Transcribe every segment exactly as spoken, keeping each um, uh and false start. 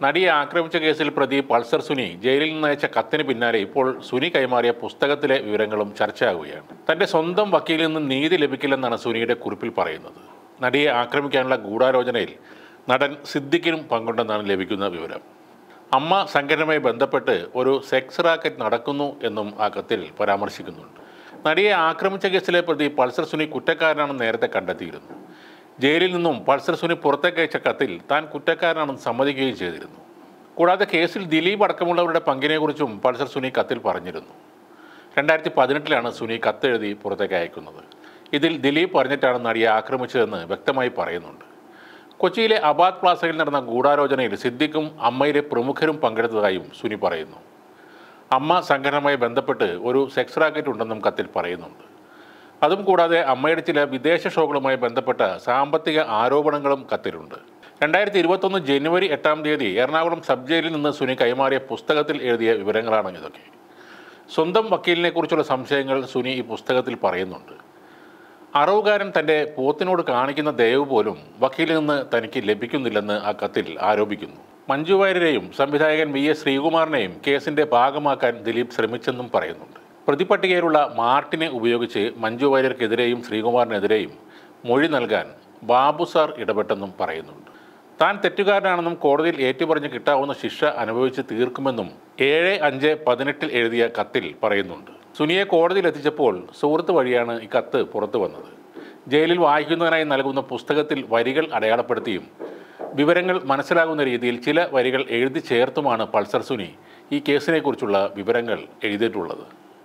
നടിയെ ആക്രമിച്ച കേസിൽ പ്രതി പൾസർ സുനി ജയിലിൽ നിന്ന് അയച്ച കത്തിന് പിന്നാലെ ഇപ്പോൾ സുനി കൈമാറിയ പുസ്തകത്തിലെ വിവരങ്ങളും ചർച്ചയാകുകയാണ്. തന്റെ സ്വന്തം വക്കീലിൽ നിന്ന് നീതി ലഭിക്കില്ലെന്നാണ് സുനിയുടെ കുറിപ്പിൽ പറയുന്നത്. നടിയെ ആക്രമിക്കാനുള്ള ഗൂഢാലോചനയിൽ നടൻ സിദ്ദിഖിനും പങ്കുണ്ടെന്നാണ് ലഭിക്കുന്ന വിവരം. അമ്മ സംഘടനയുമായി ബന്ധപ്പെട്ട് ഒരു സെക്സ് റാക്കറ്റ് നടക്കുന്നു എന്നും ആ കത്തിൽ പരാമർശിക്കുന്നുണ്ട്. നടിയെ ആക്രമിച്ച കേസിലെ പ്രതി പൾസർ സുനി കുറ്റക്കാരനാണെന്ന് നേരത്തെ കണ്ടെത്തിയിരുന്നു. ജയിലിൽ നിന്നും പൾസർ സുനി പുറത്തേക്കയച്ച കത്തിൽ താൻ കുറ്റക്കാരനാണെന്ന് സമ്മതിക്കുകയും ചെയ്തിരുന്നു. കൂടാതെ കേസിൽ ദിലീപ് അടക്കമുള്ളവരുടെ പങ്കിനെക്കുറിച്ചും പൾസർ സുനി കത്തിൽ പറഞ്ഞിരുന്നു. രണ്ടായിരത്തി പതിനെട്ടിലാണ് സുനി കത്തെഴുതി പുറത്തേക്ക് അയക്കുന്നത്. ഇതിൽ ദിലീപ് പറഞ്ഞിട്ടാണ് നടിയെ ആക്രമിച്ചതെന്ന് വ്യക്തമായി പറയുന്നുണ്ട്. കൊച്ചിയിലെ അബാദ് പ്ലാസയിൽ നടന്ന ഗൂഢാലോചനയിൽ സിദ്ദിഖും അമ്മയിലെ പ്രമുഖരും പങ്കെടുത്തതായും സുനി പറയുന്നു. അമ്മ സംഘടനയുമായി ബന്ധപ്പെട്ട് ഒരു സെക്സ് റാക്കറ്റ് ഉണ്ടെന്നും കത്തിൽ പറയുന്നുണ്ട്. അതും കൂടാതെ അമ്മയുടെ ചില വിദേശ ഷോകളുമായി ബന്ധപ്പെട്ട സാമ്പത്തിക ആരോപണങ്ങളും കത്തിലുണ്ട്. രണ്ടായിരത്തി ഇരുപത്തൊന്ന് ജനുവരി എട്ടാം തീയതി എറണാകുളം സബ് ജയിലിൽ നിന്ന് സുനി കൈമാറിയ പുസ്തകത്തിൽ എഴുതിയ വിവരങ്ങളാണ് ഇതൊക്കെ. സ്വന്തം വക്കീലിനെ കുറിച്ചുള്ള സംശയങ്ങൾ സുനി ഈ പുസ്തകത്തിൽ പറയുന്നുണ്ട്. അറവുകാരൻ തൻ്റെ പോത്തിനോട് കാണിക്കുന്ന ദയവ് പോലും വക്കീലിൽ നിന്ന് തനിക്ക് ലഭിക്കുന്നില്ലെന്ന് ആ കത്തിൽ ആരോപിക്കുന്നു. മഞ്ജു വാര്യരെയും സംവിധായകൻ വി എസ് ശ്രീകുമാറിനെയും കേസിൻ്റെ ഭാഗമാക്കാൻ ദിലീപ് ശ്രമിച്ചെന്നും പറയുന്നുണ്ട്. പ്രതിപട്ടികയിലുള്ള മാർട്ടിനെ ഉപയോഗിച്ച് മഞ്ജു വാര്യർക്കെതിരെയും ശ്രീകുമാറിനെതിരെയും മൊഴി നൽകാൻ ബാബു സാർ ഇടപെട്ടെന്നും പറയുന്നുണ്ട്. താൻ തെറ്റുകാരനാണെന്നും കോടതിയിൽ ഏറ്റുപറഞ്ഞ് കിട്ടാവുന്ന ശിക്ഷ അനുഭവിച്ച് തീർക്കുമെന്നും ഏഴ് അഞ്ച് പതിനെട്ടിൽ എഴുതിയ കത്തിൽ പറയുന്നുണ്ട്. സുനിയെ കോടതിയിൽ എത്തിച്ചപ്പോൾ സുഹൃത്ത് വഴിയാണ് ഈ കത്ത് പുറത്തു വന്നത്. ജയിലിൽ വായിക്കുന്നതിനായി നൽകുന്ന പുസ്തകത്തിൽ വരികൾ അടയാളപ്പെടുത്തിയും വിവരങ്ങൾ മനസ്സിലാകുന്ന രീതിയിൽ ചില വരികൾ എഴുതി ചേർത്തുമാണ് പൾസർ സുനി ഈ കേസിനെക്കുറിച്ചുള്ള വിവരങ്ങൾ എഴുതിയിട്ടുള്ളത്.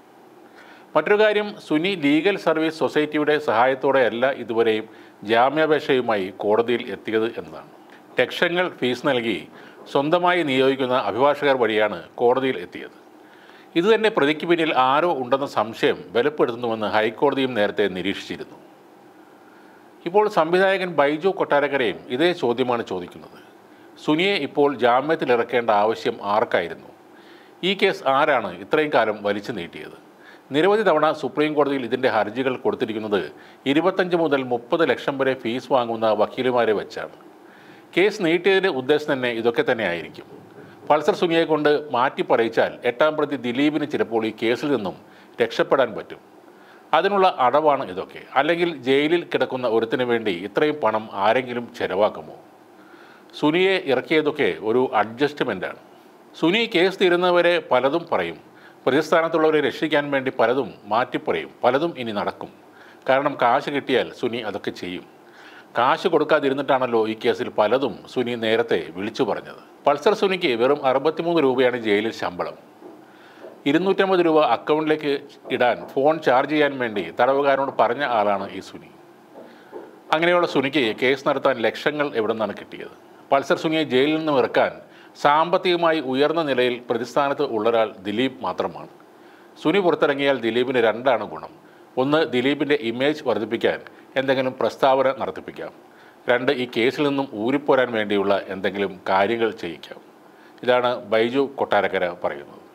മറ്റൊരു കാര്യം, സുനി ലീഗൽ സർവീസ് സൊസൈറ്റിയുടെ സഹായത്തോടെയല്ല ഇതുവരെയും ജാമ്യാപേക്ഷയുമായി കോടതിയിൽ എത്തിയത് എന്നതാണ്. ലക്ഷങ്ങൾ ഫീസ് നൽകി സ്വന്തമായി നിയോഗിക്കുന്ന അഭിഭാഷകർ വഴിയാണ് കോടതിയിൽ എത്തിയത്. ഇതുതന്നെ പ്രതിക്ക് പിന്നിൽ ആരോ ഉണ്ടെന്ന സംശയം ബലപ്പെടുത്തുന്നുവെന്ന് ഹൈക്കോടതിയും നേരത്തെ നിരീക്ഷിച്ചിരുന്നു. ഇപ്പോൾ സംവിധായകൻ ബൈജു കൊട്ടാരക്കരയും ഇതേ ചോദ്യമാണ് ചോദിക്കുന്നത്. സുനിയെ ഇപ്പോൾ ജാമ്യത്തിലിറക്കേണ്ട ആവശ്യം ആർക്കായിരുന്നു? ഈ കേസ് ആരാണ് ഇത്രയും കാലം വലിച്ചു നീട്ടിയത്? നിരവധി തവണ സുപ്രീം കോടതിയിൽ ഇതിൻ്റെ ഹർജികൾ കൊടുത്തിരിക്കുന്നത് ഇരുപത്തഞ്ച് മുതൽ മുപ്പത് ലക്ഷം വരെ ഫീസ് വാങ്ങുന്ന വക്കീലുമാരെ വെച്ചാണ്. കേസ് നീട്ടിയതിൻ്റെ ഉദ്ദേശം തന്നെ ഇതൊക്കെ തന്നെ ആയിരിക്കും. പൾസർ സുനിയെ കൊണ്ട് മാറ്റി പറയിച്ചാൽ എട്ടാം പ്രതി ദിലീപിന് ചിലപ്പോൾ ഈ കേസിൽ നിന്നും രക്ഷപ്പെടാൻ പറ്റും. അതിനുള്ള അടവാണ് ഇതൊക്കെ. അല്ലെങ്കിൽ ജയിലിൽ കിടക്കുന്ന ഒരുത്തിന് വേണ്ടി ഇത്രയും പണം ആരെങ്കിലും ചെലവാക്കുമോ? സുനിയെ ഇറക്കിയതൊക്കെ ഒരു അഡ്ജസ്റ്റ്മെൻ്റാണ്. സുനി കേസ് തീരുന്നവരെ പലതും പറയും. പ്രതിസ്ഥാനത്തുള്ളവരെ രക്ഷിക്കാൻ വേണ്ടി പലതും മാറ്റിപ്പറയും. പലതും ഇനി നടക്കും. കാരണം കാശ് കിട്ടിയാൽ സുനി അതൊക്കെ ചെയ്യും. കാശ് കൊടുക്കാതിരുന്നിട്ടാണല്ലോ ഈ കേസിൽ പലതും സുനി നേരത്തെ വിളിച്ചു പറഞ്ഞത്. പൾസർ സുനിക്ക് വെറും അറുപത്തിമൂന്ന് രൂപയാണ് ജയിലിൽ ശമ്പളം. ഇരുന്നൂറ്റമ്പത് രൂപ അക്കൗണ്ടിലേക്ക് ഇടാൻ ഫോൺ ചാർജ് ചെയ്യാൻ വേണ്ടി തടവുകാരനോട് പറഞ്ഞ ആളാണ് ഈ സുനി. അങ്ങനെയുള്ള സുനിക്ക് കേസ് നടത്താൻ ലക്ഷങ്ങൾ എവിടെ നിന്നാണ് കിട്ടിയത്? പൾസർ സുനിയെ ജയിലിൽ നിന്നും ഇറക്കാൻ സാമ്പത്തികമായി ഉയർന്ന നിലയിൽ പ്രതിസ്ഥാനത്ത് ഉള്ളൊരാൾ ദിലീപ് മാത്രമാണ്. സുനി പുറത്തിറങ്ങിയാൽ ദിലീപിന് രണ്ടാണ് ഗുണം. ഒന്ന്, ദിലീപിൻ്റെ ഇമേജ് വർദ്ധിപ്പിക്കാൻ എന്തെങ്കിലും പ്രസ്താവന നടത്തിപ്പിക്കാം. രണ്ട്, ഈ കേസിൽ നിന്നും ഊരിപ്പോരാൻ വേണ്ടിയുള്ള എന്തെങ്കിലും കാര്യങ്ങൾ ചെയ്യിക്കാം. ഇതാണ് ബൈജു കൊട്ടാരക്കര പറയുന്നത്.